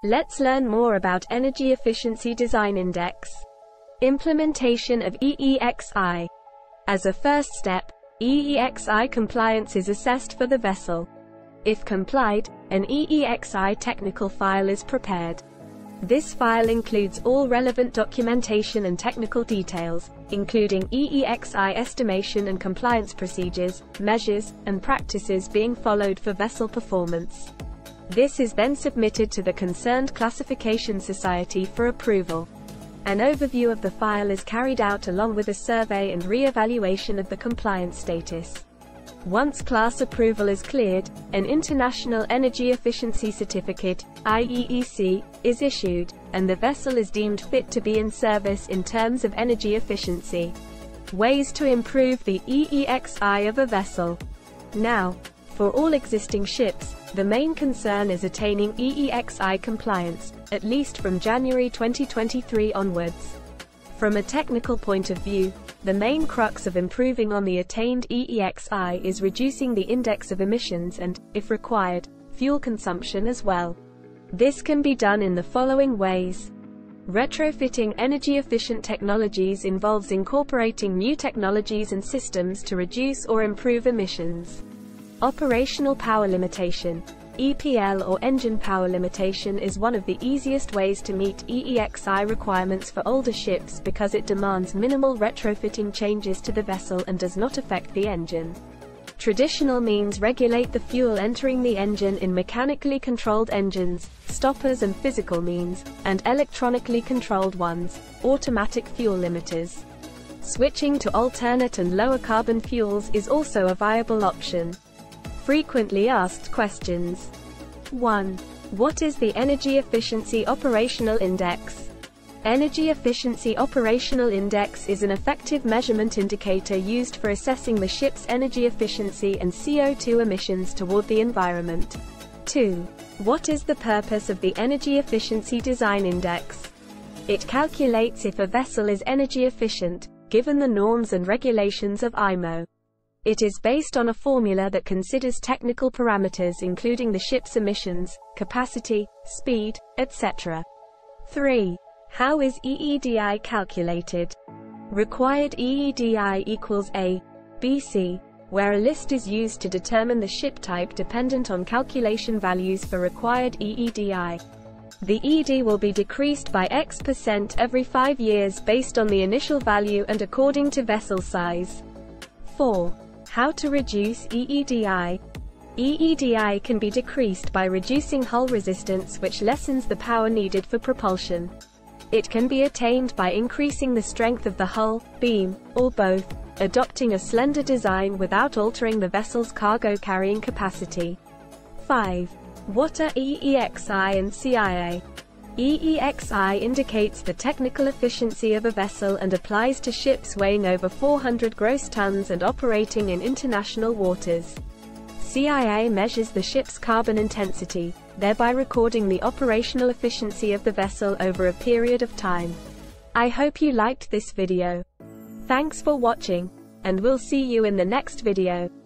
Let's learn more about Energy Efficiency Design Index. Implementation of EEXI. As a first step, EEXI compliance is assessed for the vessel. If complied, an EEXI technical file is prepared. This file includes all relevant documentation and technical details, including EEXI estimation and compliance procedures, measures, and practices being followed for vessel performance. This is then submitted to the concerned classification society for approval. An overview of the file is carried out along with a survey and re-evaluation of the compliance status. Once class approval is cleared, an International Energy Efficiency Certificate, EEXI, is issued, and the vessel is deemed fit to be in service in terms of energy efficiency. Ways to improve the EEXI of a vessel. Now, for all existing ships, the main concern is attaining EEXI compliance, at least from January 2023 onwards. From a technical point of view, the main crux of improving on the attained EEXI is reducing the index of emissions and, if required, fuel consumption as well. This can be done in the following ways. Retrofitting energy-efficient technologies involves incorporating new technologies and systems to reduce or improve emissions. Operational power limitation. EPL or engine power limitation is one of the easiest ways to meet EEXI requirements for older ships because it demands minimal retrofitting changes to the vessel and does not affect the engine. Traditional means regulate the fuel entering the engine in mechanically controlled engines, stoppers and physical means, and electronically controlled ones, automatic fuel limiters. Switching to alternate and lower carbon fuels is also a viable option. Frequently asked questions. 1. What is the Energy Efficiency Operational Index? Energy Efficiency Operational Index is an effective measurement indicator used for assessing the ship's energy efficiency and CO2 emissions toward the environment. 2. What is the purpose of the Energy Efficiency Design Index? It calculates if a vessel is energy efficient, given the norms and regulations of IMO. It is based on a formula that considers technical parameters including the ship's emissions, capacity, speed, etc. 3. How is EEDI calculated? Required EEDI equals a.b.c, where a list is used to determine the ship type dependent on calculation values for required EEDI. The ED will be decreased by X% every 5 years based on the initial value and according to vessel size. 4. How to reduce EEDI? EEDI can be decreased by reducing hull resistance, which lessens the power needed for propulsion. It can be attained by increasing the strength of the hull, beam, or both, adopting a slender design without altering the vessel's cargo carrying capacity. 5. What are EEXI and CIA? EEXI indicates the technical efficiency of a vessel and applies to ships weighing over 400 gross tons and operating in international waters. CIA measures the ship's carbon intensity, thereby recording the operational efficiency of the vessel over a period of time. I hope you liked this video. Thanks for watching, and we'll see you in the next video.